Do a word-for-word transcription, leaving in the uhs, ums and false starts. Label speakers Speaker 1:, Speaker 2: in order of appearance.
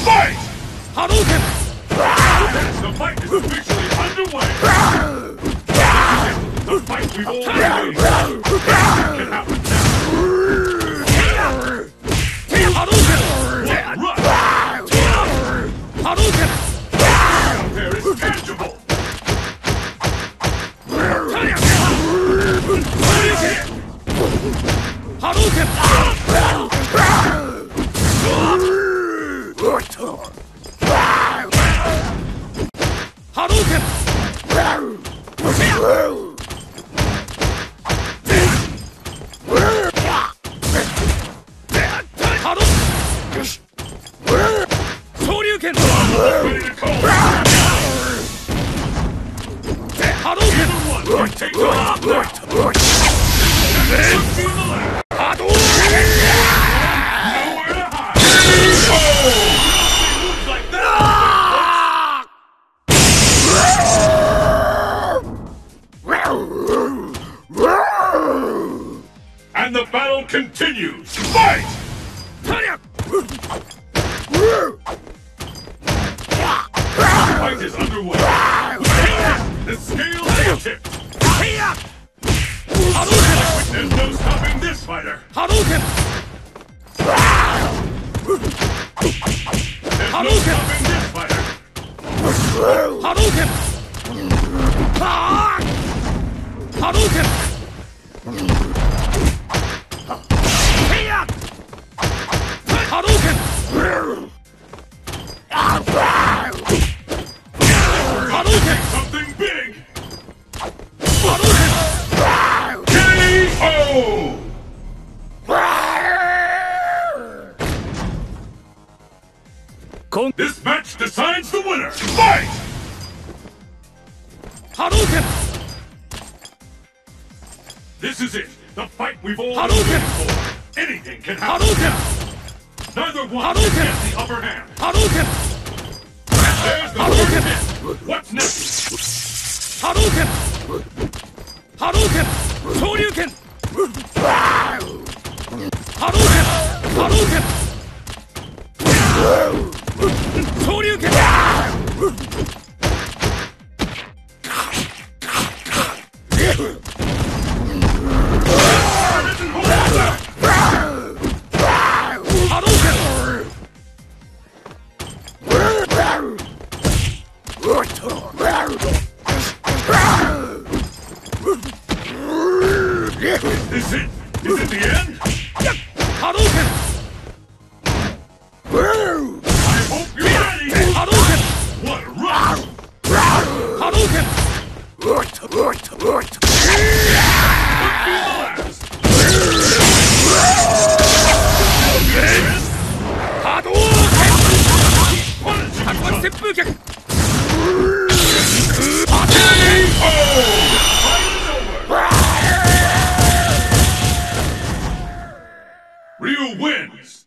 Speaker 1: Fight!
Speaker 2: Hadouken!
Speaker 1: The fight is officially underway! The fight we've all been waiting for! Can happen now!
Speaker 2: Hadouken!
Speaker 1: What rush!
Speaker 2: Hadouken!
Speaker 1: Out there is tangible!
Speaker 2: Hadouken! Hadouken! Shoryuken!
Speaker 1: Ready to call!
Speaker 2: Hadouken!
Speaker 1: Either one can take them out now! Let's see the left!
Speaker 2: Hadouken!
Speaker 1: Nowhere to hide! Oh! Moves like that! And the battle continues! Fight!
Speaker 2: Tanya!
Speaker 1: The fight is underway! The scales are tipped!
Speaker 2: Hadouken!
Speaker 1: There's no stopping this fighter!
Speaker 2: Hadouken!
Speaker 1: There's no
Speaker 2: Hadouken!
Speaker 1: stopping this fighter!
Speaker 2: Hadouken! Ah! Hadouken! Hadouken! Hadouken!
Speaker 1: Something big!
Speaker 2: Hadouken!
Speaker 1: K O! This match decides the winner! Fight!
Speaker 2: Hadouken!
Speaker 1: This is it! The fight we've all been
Speaker 2: Hadouken!
Speaker 1: waiting for! Anything can happen
Speaker 2: Hadouken!
Speaker 1: now! Neither one
Speaker 2: Hadouken!
Speaker 1: can get the upper hand!
Speaker 2: Hadouken!
Speaker 1: There's the
Speaker 2: Hadouken!
Speaker 1: first hit! What's next?
Speaker 2: Hadouken! Hadouken! Shoryuken! Hadouken! Hadouken! Shoryuken! Hadouken!
Speaker 1: Is it? Is it the end?
Speaker 2: Hadouken!
Speaker 1: I hope you're ready!
Speaker 2: Hadouken!
Speaker 1: What a rush!
Speaker 2: Hadouken!
Speaker 1: Could be the last!
Speaker 2: Hadouken!
Speaker 1: Punishing each other!
Speaker 2: 旋風脚
Speaker 1: Oh! Fight is over! Ryu wins!